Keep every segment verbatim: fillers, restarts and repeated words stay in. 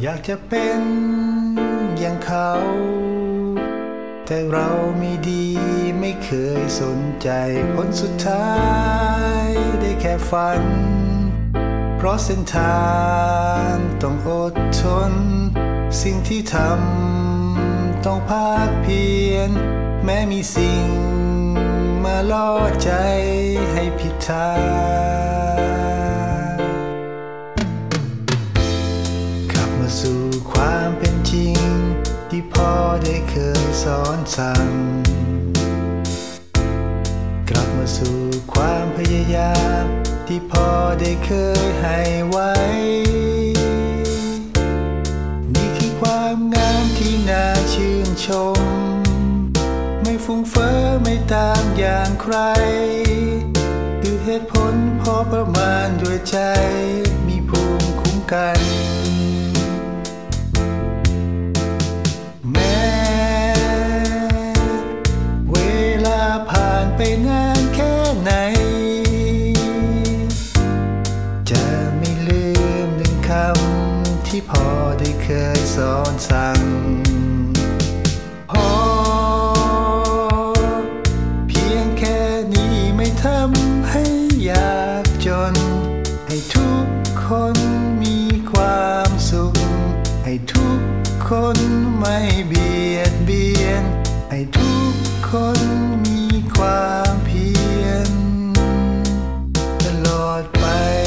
อยากจะเป็นอย่างเขาแต่เราไม่ดีไม่เคยสนใจผลสุดท้ายได้แค่ฝันเพราะเส้นทางต้องอดทนสิ่งที่ทำต้องภาคเพียรแม้มีสิ่งมาล่อใจให้ผิดทางกลับมาสู่ความเป็นจริงที่พ่อได้เคยสอนสั่งกลับมาสู่ความพยายามที่พ่อได้เคยให้ไว้นี่คือความงามที่น่าชื่นชมไม่ฟุ้งเฟ้อไม่ต่างอย่างใครคือเหตุผลพอประมาณด้วยใจมีภูมิคุ้มกันแม้เวลาผ่านไปนานแค่ไหนจะไม่ลืมหนึ่งคำที่พ่อได้เคยสอนสั่งพ่อเพียงแค่นี้ไม่ทำให้ยากจนให้ทุกคนมีความสุขให้ทุกคนไม่เบียดเบียนให้ทุกคนมีความเพียรตลอดไป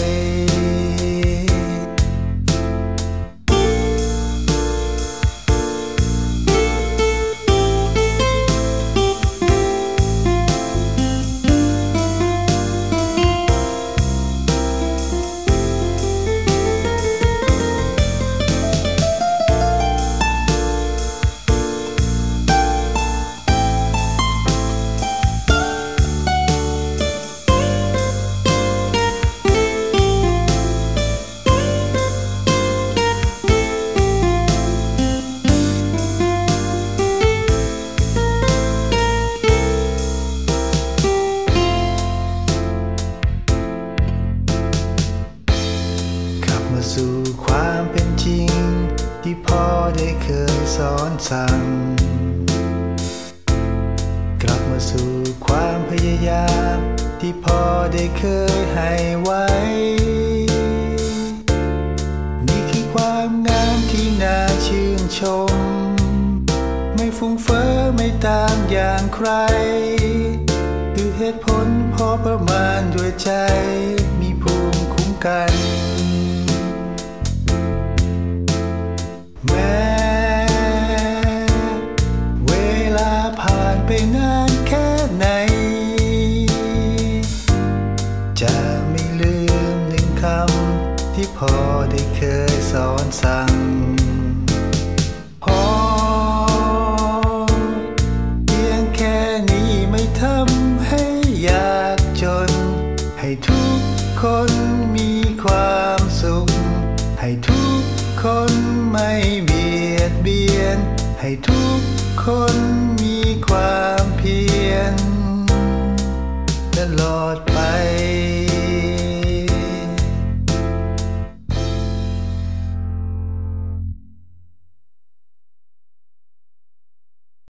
สู่ความเป็นจริงที่พ่อได้เคยสอนสั่งกลับมาสู่ความพยายามที่พ่อได้เคยให้ไว้นี่คือความงามที่น่าชื่นชมไม่ฟุ้งเฟ้อไม่ต่างอย่างใครคือเหตุผลพอประมาณด้วยใจมีภูมิคุ้มกันแม้เวลาผ่านไปนานแค่ไหนจะไม่ลืมหนึ่งคำที่พ่อได้เคยสอนสั่งพ่อเพียงแค่นี้ไม่ทำให้ยากจนให้ทุกคนมีความสุขให้ทุกคนไม่เบียดเบียนให้ทุกคนมีความเพียรตลอดไป